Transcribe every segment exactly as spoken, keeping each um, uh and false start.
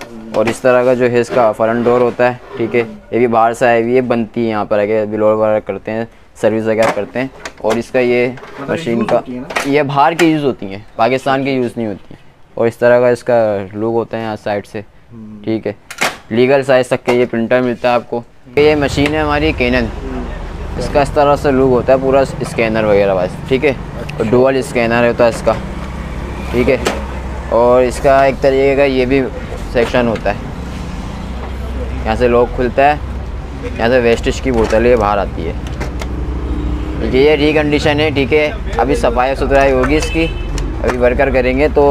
और इस तरह का जो है इसका फ्रंट डोर होता है, ठीक है। ये भी बाहर से आई हुई है, बनती है यहाँ पर आके, बिलोर वगैरह करते हैं, सर्विस वगैरह करते हैं। और इसका ये मशीन का ये बाहर की यूज़ होती हैं, पाकिस्तान की यूज़ नहीं होती है। और इस तरह का इसका लुक होता है यहाँ साइड से, ठीक है। लीगल साइज तक के ये प्रिंटर मिलता है आपको। ये मशीन है हमारी कैनन, इसका इस तरह से लुक होता है पूरा स्कैनर वगैरह बस, ठीक है। और डुअल स्कैनर होता है इसका, ठीक है। और इसका एक तरीके का ये भी सेक्शन होता है, यहाँ से लॉक खुलता है, यहाँ से वेस्टेज की बोतल ये बाहर आती है। ये रिकंडीशन है, ठीक है। अभी सफाई सुथराई होगी इसकी, अभी वर्कर करेंगे तो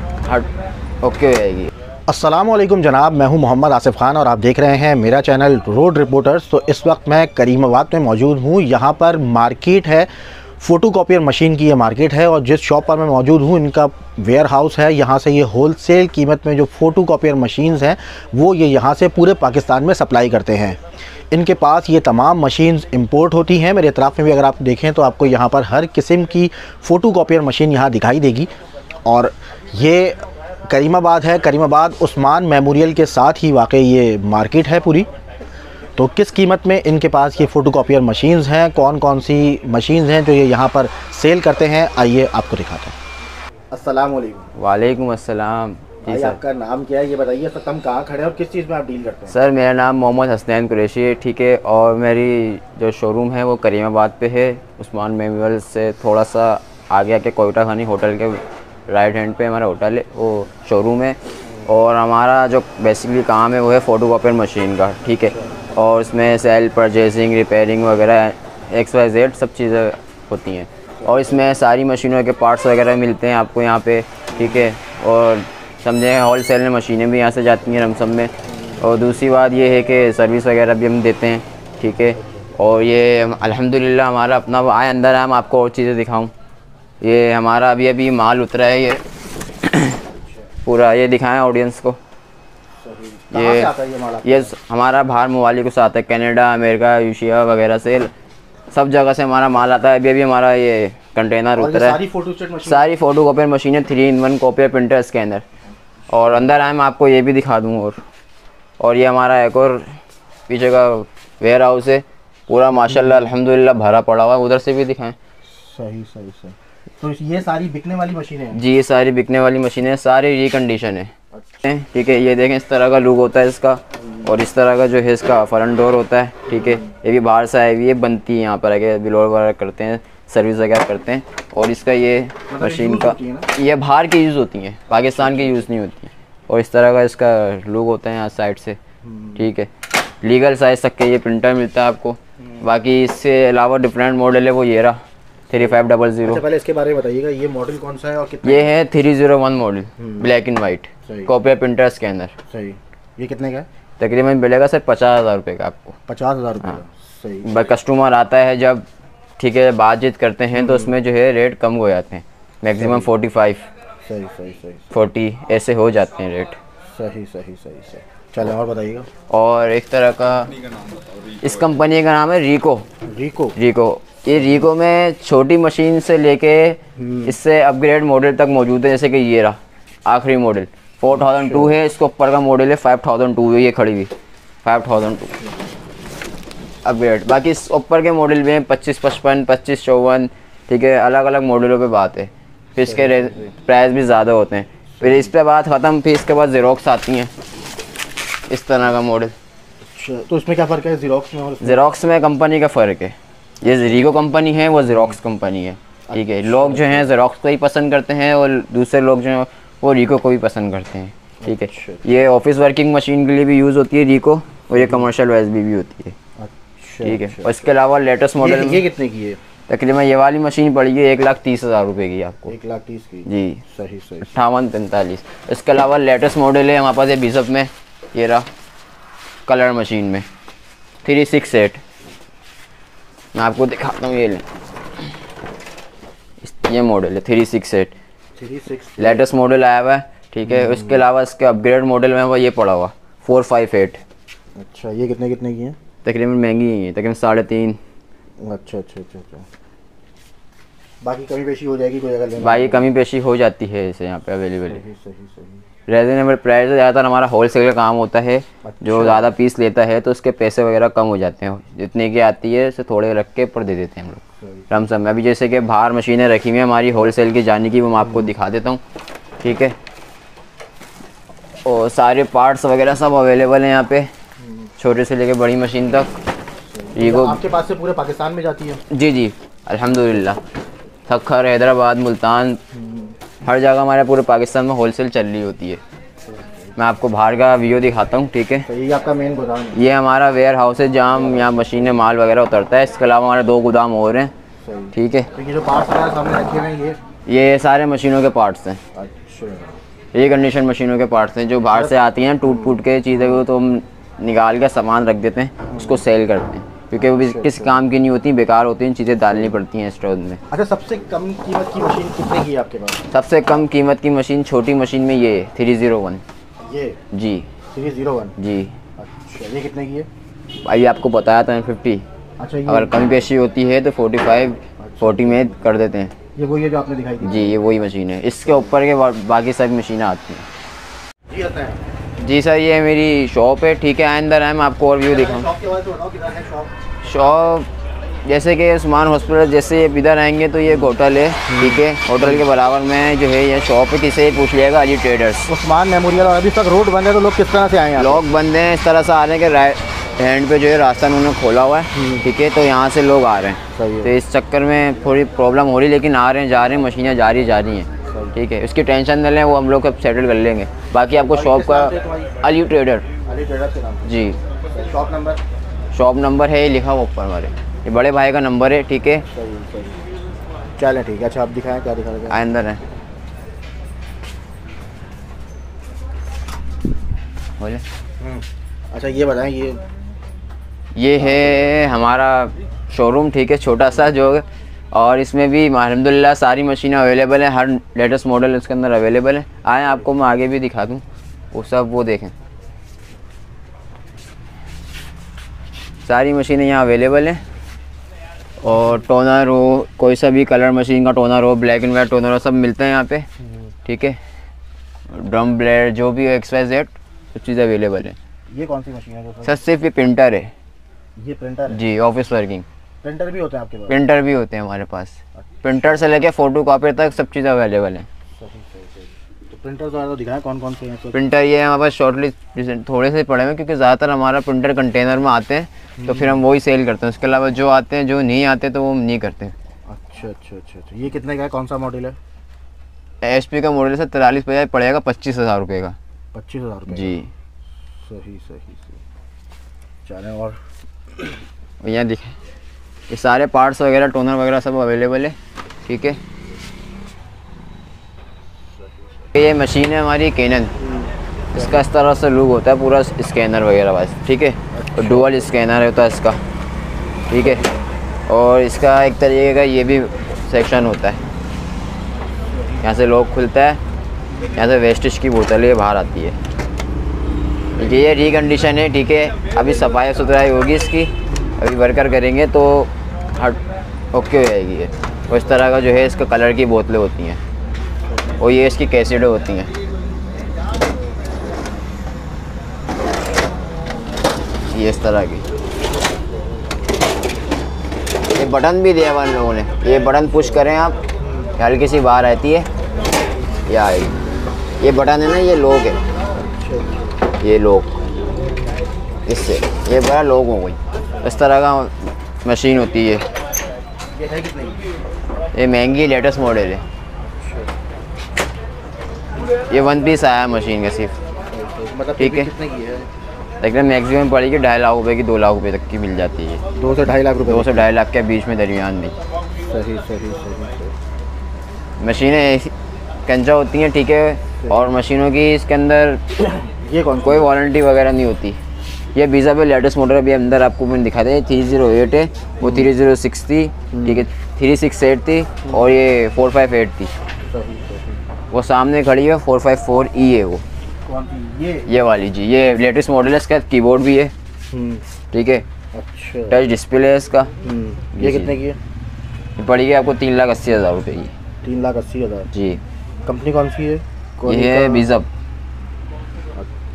हट ओके हो जाएगी। अस्सलामुअलैकुम जनाब, मैं हूं मोहम्मद आसिफ खान और आप देख रहे हैं मेरा चैनल रोड रिपोर्टर्स। तो इस वक्त मैं करीमाबाद में मौजूद हूं। यहां पर मार्केट है, फ़ोटोकॉपियर मशीन की ये मार्केट है। और जिस शॉप पर मैं मौजूद हूं इनका वेयर हाउस है। यहां से ये होलसेल कीमत में जो फ़ोटोकॉपियर मशीन्स हैं वो ये यहां से पूरे पाकिस्तान में सप्लाई करते हैं। इनके पास ये तमाम मशीन्स इंपोर्ट होती हैं। मेरे तरफ में भी अगर आप देखें तो आपको यहाँ पर हर किस्म की फ़ोटोकॉपियर मशीन यहाँ दिखाई देगी। और ये करीमाबाद है, करीमाबाद उस्मान मेमोरियल के साथ ही वाकई ये मार्केट है पूरी। तो किस कीमत में इनके पास ये फ़ोटोकॉपियर मशीन्स हैं, कौन कौन सी मशीन्स हैं जो ये यहाँ पर सेल करते हैं, आइए आपको दिखाते हैं। अस्सलाम वालेकुम। वालेकुम अस्सलाम। जी सर, आपका नाम क्या है ये बताइए, सर हम कहाँ खड़े हैं और किस चीज़ में आप डील करते हैं? सर मेरा नाम मोहम्मद हसनैन कुरैशी है, ठीक है। और मेरी जो शोरूम है वो करीमाबाद पे है, उस्मान मेमोरियल से थोड़ा सा आगे आके कोयटा खानी होटल के राइट हैंड पे हमारा होटल है, वो शोरूम है। और हमारा जो बेसिकली काम है वो है फ़ोटोकॉपियर मशीन का, ठीक है। और इसमें सेल परचेजिंग, रिपेयरिंग वगैरह एक्स वाई जेड सब चीज़ें होती हैं। और इसमें सारी मशीनों के पार्ट्स वगैरह मिलते हैं आपको यहाँ पे, ठीक है। और समझे होल सेल में मशीनें भी यहाँ से जाती हैं रमसम में। और दूसरी बात ये है कि सर्विस वगैरह भी हम देते हैं, ठीक है। और ये अल्हम्दुलिल्लाह हमारा अपना आए अंदर है, हम आपको और चीज़ें दिखाऊं। ये हमारा अभी अभी माल उतरा है, ये पूरा ये दिखाएं ऑडियंस को। ये ये, ये हमारा बाहर मवालिक से आता है, कनाडा, अमेरिका, एशिया वगैरह से सब जगह से हमारा माल आता है। अभी अभी हमारा ये कंटेनर उतरा है। सारी फ़ोटोकॉपियर मशीनें three in one copier printer scanner. और अंदर आए मैं आपको ये भी दिखा दूँ। और और ये हमारा एक और पीछे का वेयर हाउस है, पूरा माशाल्लाह अल्हम्दुलिल्लाह भरा पड़ा हुआ है। उधर से भी दिखाएं। सही सही सही। तो ये सारी बिकने वाली मशीनें हैं? जी ये सारी बिकने वाली मशीनें, सारी रिकंडीशन है, ठीक है। ये देखें इस तरह का लुक होता है इसका। और इस तरह का जो है इसका फ्रंट डोर होता है, ठीक है। ये भी बाहर से आई हुई है, बनती है यहाँ पर आके, बिलोर वगैरह करते हैं, सर्विस वगैरह करते हैं। और इसका ये मशीन का ये बाहर की यूज़ होती हैं, पाकिस्तान की यूज़ नहीं होती है। और इस तरह का इसका लुक होता है यहाँ साइड से, ठीक है। लीगल साइज तक के ये प्रिंटर मिलता है आपको। बाकी इससे अलावा डिफरेंट मॉडल है, वो ये रहा थ्री फाइव डबल ज़ीरो। पहले इसके बारे में बताइएगा, ये मॉडल कौन सा है और कितना? ये है three zero one model, black and white copier printer scanner. सही। ये कितने का है? तकरीबन मिलेगा सर पचास हज़ार रुपये का आपको। पचास हज़ार रुपये? सही। कस्टमर आता है जब, ठीक है, बातचीत करते हैं तो उसमें जो है रेट कम हो जाते हैं, मैक्सिमम फोर्टी फाइव सही सही सही फोर्टी ऐसे हो जाते हैं रेट। सही सही सही सही। चलो और बताइएगा। और एक तरह का इस कंपनी का नाम है रीको। रीको रीको ये रीको में छोटी मशीन से लेके इससे अपग्रेड मॉडल तक मौजूद है। जैसे कि ये रहा आखिरी मॉडल फोर थाउजेंड टू है, इसको ऊपर का मॉडल है फाइव थाउजेंड टू है, ये खड़ी हुई फाइव थाउजेंड टू अपग्रेड। बाकी इस ऊपर के मॉडल में पच्चीस पचपन पच्चीस चौवन, ठीक है, अलग अलग मॉडलों पे बात है। फिर इसके प्राइस भी ज़्यादा होते हैं। फिर इस पर बात ख़त्म, फिर इसके बाद ज़ेरोक्स आती हैं, इस तरह का मॉडल। तो इसमें क्या फ़र्क है ज़ेरोक्स में और? ज़ेरोक्स में कंपनी का फ़र्क है, ये रीको कंपनी है, वो ज़ेरोक्स कंपनी है, ठीक है। लोग जो हैं ज़ेरोक्स को ही पसंद करते हैं और दूसरे लोग जो हैं वो रीको को भी पसंद करते हैं, ठीक है। ये ऑफिस वर्किंग मशीन के लिए भी यूज़ होती है रीको, और ये कमर्शियल वाइज भी, भी होती है, ठीक है। और इसके अलावा लेटेस्ट मॉडल ये कितने की है? तकरीबन ये वाली मशीन पड़ी है एक लाख तीस हज़ार रुपये की आपको। एक लाख तीस की? जी सही सही। अट्ठावन पैंतालीस। इसके अलावा लेटेस्ट मॉडल है हमारे पास ये बिशप में, ये रहा कलर मशीन में थ्री सिक्स एट। मैं आपको दिखाता हूँ, ये लें, ये मॉडल है three six eight, latest model आया हुआ है, ठीक है। उसके अलावा इसके अपग्रेड मॉडल में वो ये पड़ा हुआ फोर फाइव एट। अच्छा, ये कितने कितने की हैं? तकरीबन महंगी ही है, तकरीबन साढ़े तीन। अच्छा अच्छा अच्छा अच्छा। बाकी कमी पेशी हो जाएगी कोई अगर लेना? बाकी कमी पेशी हो जाती है इसे यहाँ पे अवेलेबल है। सही सही सही। रीजनेबल प्राइस है। ज़्यादातर हमारा होलसेल का काम होता है। अच्छा। जो ज़्यादा पीस लेता है तो उसके पैसे वगैरह कम हो जाते हैं, जितने की आती है उससे थोड़े रख के पर दे देते हैं हम लोग लमसम में। अभी जैसे कि बाहर मशीनें रखी हुई हैं हमारी होलसेल की जाने की, वो मैं आपको दिखा देता हूँ, ठीक है। और सारे पार्ट्स वगैरह सब अवेलेबल हैं यहाँ पे, छोटे से लेके बड़ी मशीन तक। ये को आपके पास से पूरे पाकिस्तान में जाती है? जी जी अल्हम्दुलिल्लाह। खक्खर, हैदराबाद, मुल्तान, हर जगह हमारे पूरे पाकिस्तान में होलसेल चल रही होती है। मैं आपको बाहर का व्यू दिखाता हूँ, ठीक है। तो ये आपका मेन गोदाम है? ये हमारा वेयर हाउस है जहाँ यहाँ मशीनें माल वगैरह उतरता है। इसके अलावा हमारे दो गोदाम और हैं, ठीक है। तो ये जो पार्ट्स वगैरह सामने रखे हुए हैं ये ये सारे मशीनों के पार्ट्स हैं। अच्छा। ये कंडीशन मशीनों के पार्ट्स हैं जो बाहर से आती हैं टूट फूट के चीज़ें को तो हम निकाल के सामान रख देते हैं, उसको सेल करते हैं, क्योंकि वो भी किसी काम की नहीं होती, बेकार होती हैं, चीज़ें डालनी पड़ती हैं स्टोर में। अच्छा, सबसे कम कीमत की मशीन कितने की है आपके पास? सबसे कम कीमत की मशीन छोटी मशीन में ये थ्री ज़ीरो वन। ये जी थ्री ज़ीरो वन? जी। अच्छा, ये कितने की है? भाई आपको बताया था फिफ्टी। अच्छा, ये अगर कमी पेशी होती है तो फोर्टी फाइव फोर्टी में कर देते हैं। ये वही है जो आपने दिखाई थी? जी ये वही मशीन है। इसके ऊपर के बा- बाकी सब मशीनें आती हैं। जी आता है। जी सर, ये मेरी शॉप है, ठीक है। अंदर है, मैं आपको और व्यू दिखाऊँ। शॉप के बारे में बताओ, किधर है शॉप? शॉप जैसे कि उस्मान हॉस्पिटल, जैसे इधर आएंगे तो ये एक होटल है, ठीक है। होटल के बराबर में जो है ये शॉप है, किसे पूछ लिएगा, अली ट्रेडर्स। उस्मान मेमोरियल। और अभी तक रोड बंद है तो लोग किस तरह से आए हैं? लोग बंद हैं, इस तरह से आ रहे हैं कि राइट हैंड पे जो है रास्ता उन्होंने खोला हुआ है, ठीक है, तो यहाँ से लोग आ रहे हैं। सही है। तो इस चक्कर में थोड़ी प्रॉब्लम हो रही, लेकिन आ रहे हैं, जा रहे हैं, मशीनें जा रही जा रही हैं, ठीक है। उसकी टेंशन न लें, वो हम लोग अब सेटल कर लेंगे। बाकी आपको शॉप का अली ट्रेडर। अली ट्रेडर्स के नाम से? जी। Shop number? शॉप नंबर है ये लिखा हुआ ऊपर हमारे, ये बड़े भाई का नंबर है, ठीक है। सही सही। चलें ठीक है। अच्छा, आप दिखाएं क्या दिखा रहे हैं? अंदर है, बोले। अच्छा, ये बताएं, ये ये है हमारा शोरूम, ठीक है, छोटा सा जो, और इसमें भी अल्हम्दुलिल्लाह सारी मशीनें अवेलेबल हैं, हर लेटेस्ट मॉडल इसके अंदर अवेलेबल है। आए आपको मैं आगे भी दिखा दूँ, वो सब वो देखें, सारी मशीनें यहाँ अवेलेबल हैं। और टोनर हो, कोई सा भी कलर मशीन का टोनर हो, ब्लैक एंड वाइट टोनर हो, सब मिलते हैं यहाँ पे, ठीक है। ड्रम ब्लेड जो भी हो, एक्स वाई जेड सब चीज़ अवेलेबल है। ये कौन सी मशीन है जो? सर सिर्फ ये प्रिंटर है। ये प्रिंटर है? जी, ऑफिस वर्किंग प्रिंटर भी होते हैं आपके पास? प्रिंटर भी होते हैं हमारे पास, प्रिंटर से लेके फ़ोटो कॉपी तक सब चीज़ अवेलेबल है। सही सही सही। तो प्रिंटर तो तो दिखाएं कौन कौन से हैं? तो प्रिंटर ये हमारे पास शॉर्टली थोड़े से पड़े हुए हैं, क्योंकि ज़्यादातर हमारा प्रिंटर कंटेनर में आते हैं, तो फिर हम वही सेल करते हैं। उसके अलावा जो आते हैं, जो नहीं आते तो वो हम नहीं करते। अच्छा अच्छा अच्छा अच्छा। ये कितने का है? कौन सा मॉडल है? एच पी का मॉडल से तिरालीस पचास पड़ेगा पच्चीस हज़ार रुपये का। पच्चीस हज़ार रुपये? जी। सही सही सही। चलें, और यहाँ दिखे ये सारे पार्ट्स वगैरह, टोनर वगैरह सब अवेलेबल है, ठीक है। ये मशीन है हमारी कैनन, इसका इस तरह से लुक होता है पूरा स्कैनर वगैरह बस, ठीक है। और डुअल स्कैनर होता है इसका, ठीक है। और इसका एक तरीके का ये भी सेक्शन होता है, यहाँ से लॉक खुलता है, यहाँ से वेस्टेज की बोतल ये बाहर आती है। ये रिकंडीशन है, ठीक है। अभी सफाई सुथराई होगी इसकी, अभी वर्कर करेंगे तो हट ओके हो जाएगी ये। और इस तरह का जो है इसका कलर की बोतलें होती हैं, और ये इसकी कैसेटें होती हैं, ये इस तरह की। ये बटन भी दिया हुआ इन लोगों ने, ये बटन पुश करें आप, हल्की सी बाहर आती है, ये आएगी। ये बटन है ना, ये लॉक है, ये लॉक, इससे ये बड़ा लॉक हो गई। इस तरह का मशीन होती है। ये है कितने की? ये महंगी लेटेस्ट मॉडल है, ये वन पीस आया है मशीन का सिर्फ, मतलब ठीक है। कितने की है? लेकिन मैक्सिमम पड़ेगी ढाई लाख रुपए की, दो लाख रुपए तक की मिल जाती है। दो से ढाई लाख रुपए? दो से ढाई लाख के बीच में दरमियान में सही सही सही। मशीनें कंचा होती हैं, ठीक है। और मशीनों की इसके अंदर ये कौन कोई वारंटी वगैरह नहीं होती। ये वीज़ा पे लेटेस्ट मॉडल अभी अंदर आपको मैंने दिखा दिया, थ्री जीरो एट है, वो थ्री जीरो सिक्स थी, ठीक है, थ्री सिक्स एट थी, और ये फोर फाइव एट थी। सही सही। वो सामने खड़ी है फोर फाइव फोर ई है वो, कौन सी? ये ये वाली जी, ये लेटेस्ट मॉडल है। इसका कीबोर्ड भी है, ठीक है, अच्छा। टच डिस्प्ले है इसका। ये कितने की है? ये पड़ेगी आपको तीन लाख अस्सी हज़ार रुपये की। तीन लाख अस्सी हज़ार? जी। कंपनी कौन सी है? ये है वीज़ा,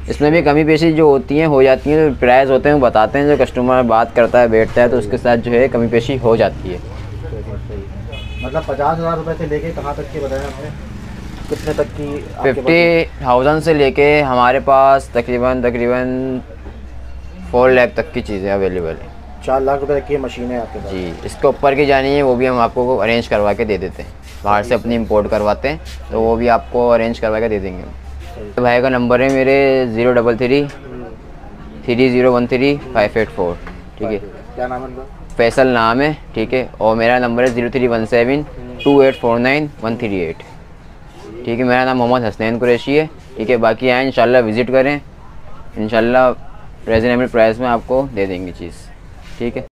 इसमें भी कमी पेशी जो होती हैं हो जाती हैं, जो प्राइस होते हैं वो बताते हैं, जो कस्टमर बात करता है बैठता है तो उसके साथ जो है कमी पेशी हो जाती है। मतलब पचास हज़ार रुपये से लेके कहाँ तक की बताया आपने, कितने तक की? फिफ्टी थाउजेंड से लेके हमारे पास तकरीबन तकरीबन फोर लाख तक की चीज़ें अवेलेबल हैं। चार लाख रुपए की मशीन है आपके पास जी। इसके ऊपर की जानी है वो भी हम आपको अरेंज करवा के दे देते हैं, बाहर से अपनी इंपोर्ट करवाते हैं तो वो भी आपको अरेंज करवा के दे देंगे। तो भाई का नंबर है मेरे zero double three three zero one three five eight four. ठीक है, क्या नाम है उनका? फैसल नाम है। ठीक है, और मेरा नंबर है zero three one seven two eight four nine one three eight. ठीक है, मेरा नाम मोहम्मद हसनैन कुरैशी है। ठीक है, बाकी आएँ इंशाल्लाह विज़िट करें, इंशाल्लाह रीज़नेबल प्राइस में आपको दे देंगे चीज़। ठीक है।